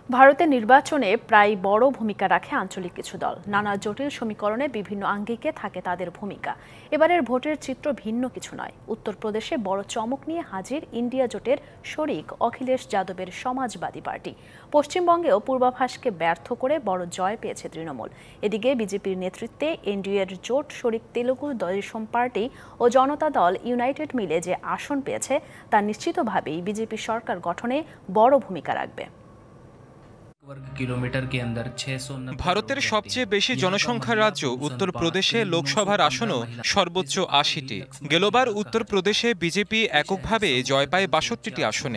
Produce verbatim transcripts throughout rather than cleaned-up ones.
ভারতের নির্বাচনে প্রায় বড় ভূমিকা রাখে আঞ্চলিক কিছু দল। নানা জটিল সমীকরণে বিভিন্ন আঙ্গিকে থাকে তাদের ভূমিকা। এবারের ভোটের চিত্র ভিন্ন কিছু নয়। উত্তরপ্রদেশে বড় চমক নিয়ে হাজির ইন্ডিয়া জোটের শরিক অখিলেশ যাদবের সমাজবাদী পার্টি। পশ্চিমবঙ্গেও পূর্বাভাসকে ব্যর্থ করে বড় জয় পেয়েছে তৃণমূল। এদিকে বিজেপির নেতৃত্বে এনডিএর জোট শরিক তেলুগু দেশম পার্টি ও জনতা দল ইউনাইটেড মিলে যে আসন পেয়েছে তা নিশ্চিতভাবেই বিজেপি সরকার গঠনে বড় ভূমিকা রাখবে। ভারতের সবচেয়ে বেশি জনসংখ্যার রাজ্য উত্তরপ্রদেশে লোকসভার আসনও সর্বোচ্চ আশিটি। গেলবার উত্তরপ্রদেশে বিজেপি এককভাবে জয় পায় বাষট্টিটি আসনে।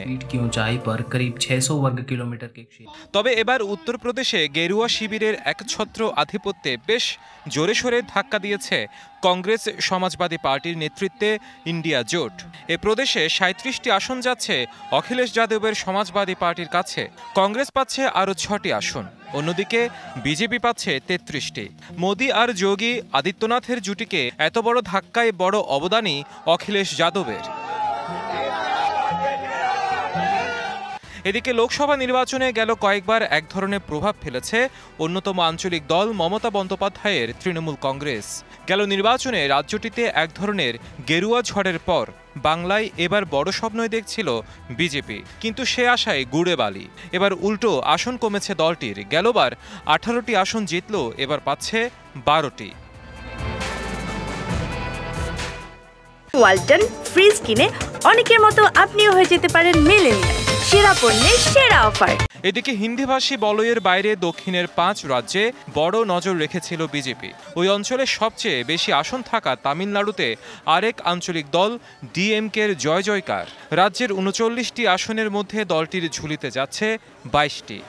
তবে এবার উত্তরপ্রদেশে গেরুয়া শিবিরের একছত্র আধিপত্যে বেশ জোরে সোরে ধাক্কা দিয়েছে কংগ্রেস সমাজবাদী পার্টির নেতৃত্বে ইন্ডিয়া জোট। এ প্রদেশে সাঁত্রিশটি আসন যাচ্ছে অখিলেশ যাদবের সমাজবাদী পার্টির কাছে। কংগ্রেস পাচ্ছে আরও ছটি আসন, অন্যদিকে বিজেপি পাচ্ছে তেত্রিশটি। মোদি আর যোগী আদিত্যনাথের জুটিকে এত বড় ধাক্কায় বড় অবদানই অখিলেশ যাদবের। এদিকে লোকসভা নির্বাচনে গেল কয়েকবার এক ধরনের প্রভাব ফেলেছে অন্যতম আঞ্চলিক দল মমতা বন্দ্যোপাধ্যায়ের তৃণমূল কংগ্রেস। গেল নির্বাচনে রাজ্যটিতে এক ধরনের গেরুয়া ঝড়ের পর বাংলায় এবার বড় স্বপ্নই দেখছিল বিজেপি, কিন্তু সে আশায় গুড়ে বালি। এবার উল্টো আসন কমেছে দলটির। গেলবার আঠারোটি আসন জিতল, এবার পাচ্ছে বারোটি। ওয়ালটন ফ্রিজ কিনে অনেকের মতো আপনিও হয়ে যেতে পারেন মিলেনিয়াল। সেরা পণ্যের সেরা অফার। এদিকে হিন্দিভাষী বলয়ের বাইরে দক্ষিণের পাঁচ রাজ্যে বড় নজর রেখেছিল বিজেপি। ওই অঞ্চলে সবচেয়ে বেশি আসন থাকা তামিলনাড়ুতে আরেক আঞ্চলিক দল ডিএমকের জয় জয়কার। রাজ্যের উনচল্লিশটি আসনের মধ্যে দলটির ঝুলিতে যাচ্ছে বাইশটি।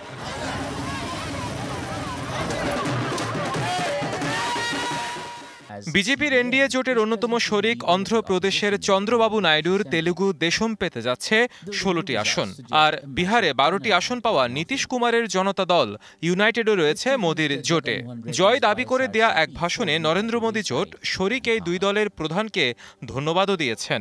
বিজেপির এনডিএ জোটের অন্যতম শরিক অন্ধ্রপ্রদেশের চন্দ্রবাবু নাইডুর তেলুগু দেশম পেতে যাচ্ছে ষোলোটি আসন। আর বিহারে বারোটি আসন পাওয়া নীতিশ কুমারের জনতা দল ইউনাইটেডও রয়েছে মোদির জোটে। জয় দাবি করে দেয়া এক ভাষণে নরেন্দ্র মোদী জোট শরিক এই দুই দলের প্রধানকে ধন্যবাদও দিয়েছেন।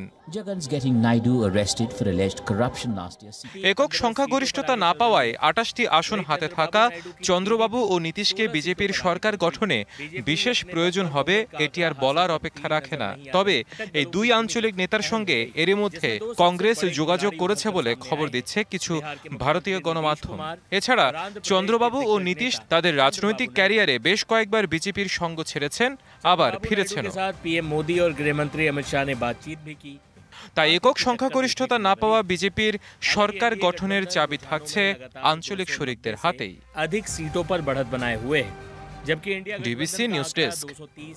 একক সংখ্যাগরিষ্ঠতা না পাওয়ায় আটাশটি আসন হাতে থাকা চন্দ্রবাবু ও নীতিশকে বিজেপির সরকার গঠনে বিশেষ প্রয়োজন হবে এটি আর বলার অপেক্ষা রাখে না। তবে এই দুই আঞ্চলিক নেতার সঙ্গে এরই মধ্যে কংগ্রেস যোগাযোগ করেছে বলে খবর দিচ্ছে কিছু ভারতীয় গণমাধ্যম। এছাড়া চন্দ্রবাবু ও নীতিশ তাদের রাজনৈতিক ক্যারিয়ারে বেশ কয়েকবার বিজেপির সঙ্গ ছেড়েছেন, আবার ফিরেছেন। তাই একক সংখ্যাগরিষ্ঠতা না পাওয়া বিজেপির সরকার গঠনের চাবি থাকছে আঞ্চলিক শরিকদের হাতেই। DBC news desk.